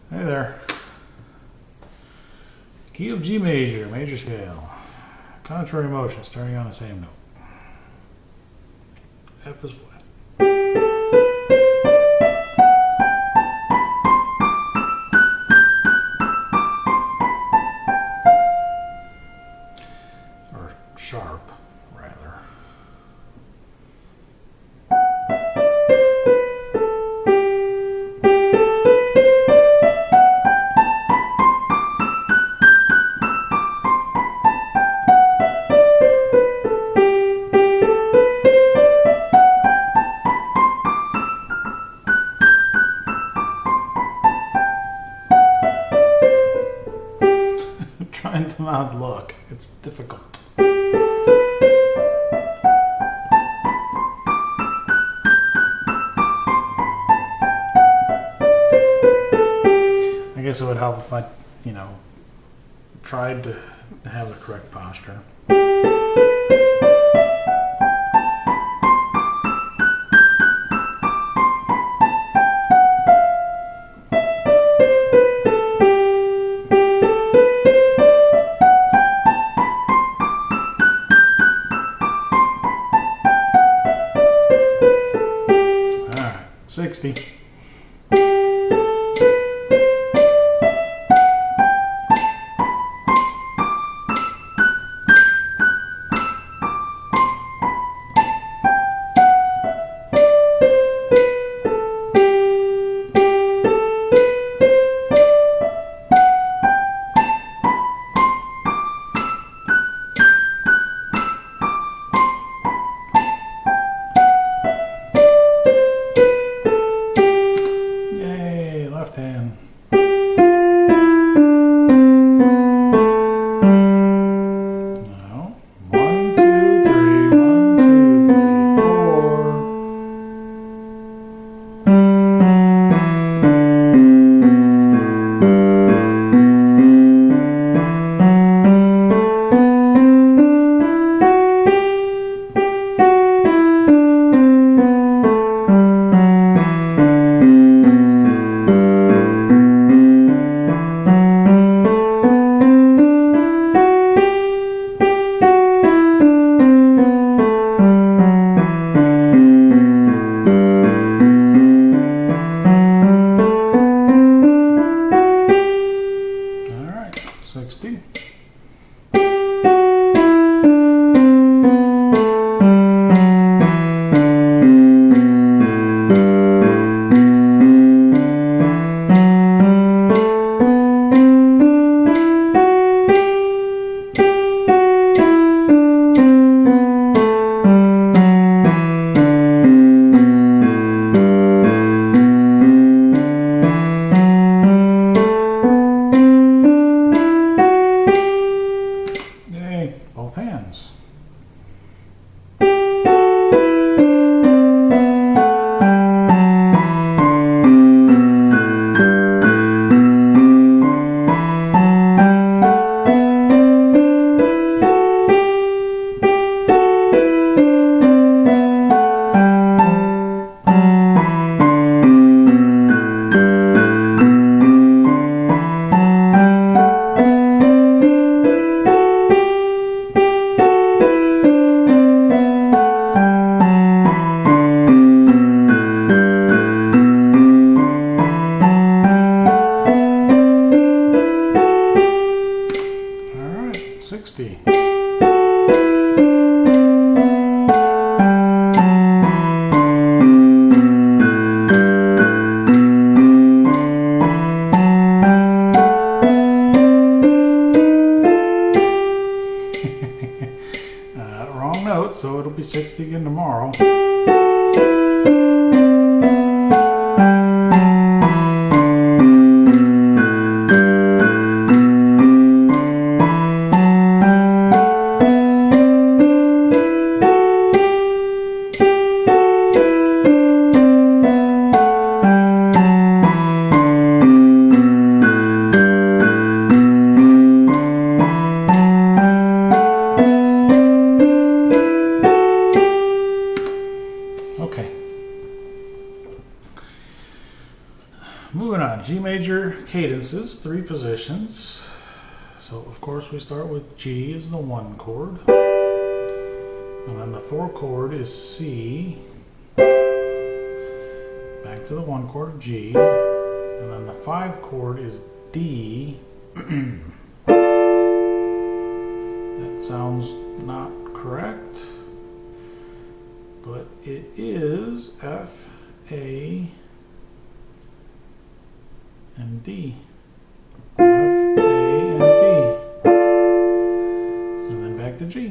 Hey there. Key of G major, major scale. Contrary motion, starting on the same note. F is flat. Or sharp, rather. Trying to mount look. It's difficult. I guess it would help if I, tried to have the correct posture. Alright, 60. Yay, left hand. Now, 1, 2, 3, 1, 2, 3, 4. Alright, 60. Yay, both hands. Alright, 60. Wrong note, so it'll be 60 again tomorrow. on. G major cadences, 3 positions. So of course we start with G as the 1 chord. And then the 4 chord is C. Back to the 1 chord of G. And then the 5 chord is D. That sounds not correct. But it is F, A, and D. F, A, and D. And then back to G.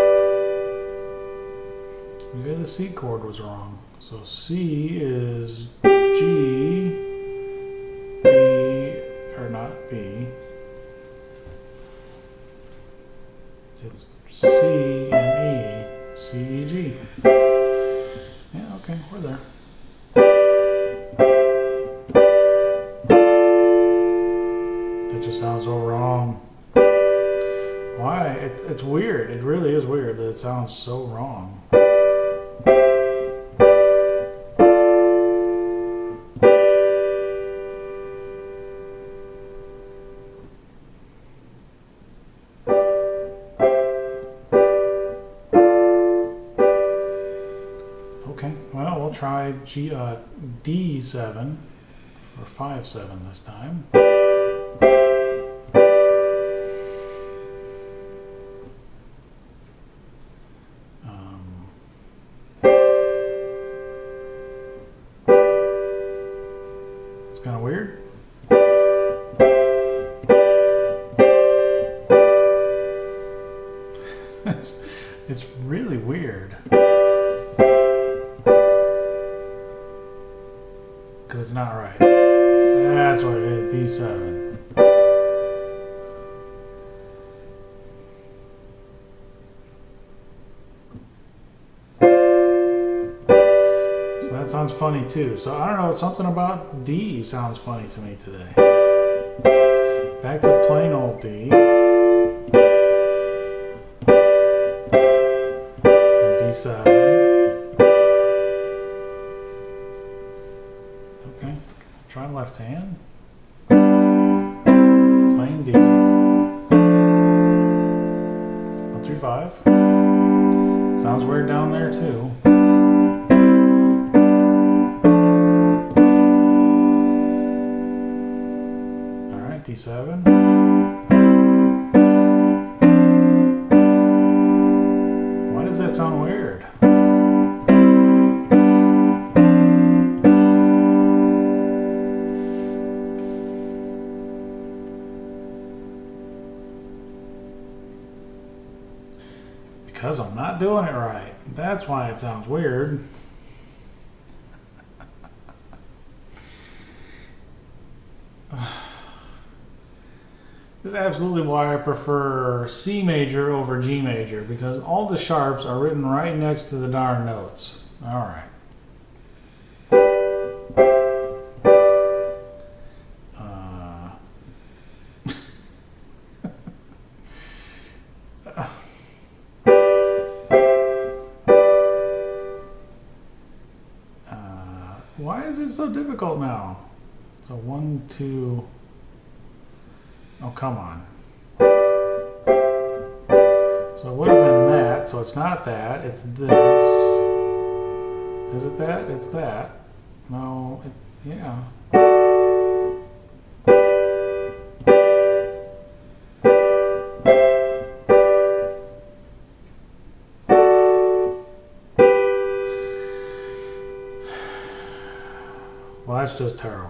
Maybe the C chord was wrong. So C is G, B, or not B. It's C and E. C, E, G. Yeah, okay, we're there. That just sounds so wrong. Why? It's weird. It really is weird that it sounds so wrong. Okay, well, we'll try D7 or 5/7 this time. It's kind of weird. It's really weird. Because it's not right. That's what it is, D7. So that sounds funny too. So I don't know, something about D sounds funny to me today. Back to plain old D. D7. Okay, try left hand. Plain D. 1, 3, 5. Sounds weird down there too. Alright, D7. Why does that sound weird? Because I'm not doing it right. That's why it sounds weird. This is absolutely why I prefer C major over G major, because all the sharps are written right next to the darn notes. All right. Why is it so difficult now? So 1, 2. Oh, come on. So it would have been that, so it's not that, it's this. Is it that? It's that. No, yeah. Well, that's just terrible.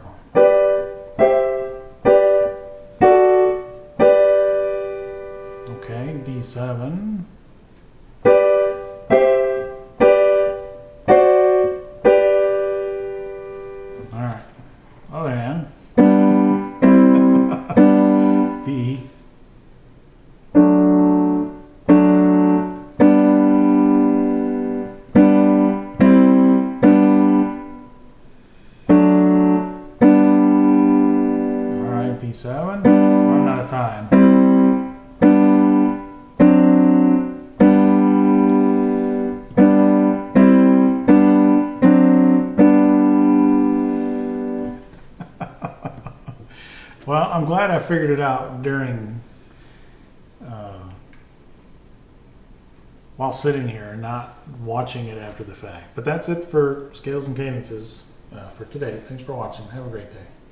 Okay, D7. Alright. Other hand. D. Alright, D7. Running out of time. Well, I'm glad I figured it out during, while sitting here and not watching it after the fact. But that's it for scales and cadences for today. Thanks for watching. Have a great day.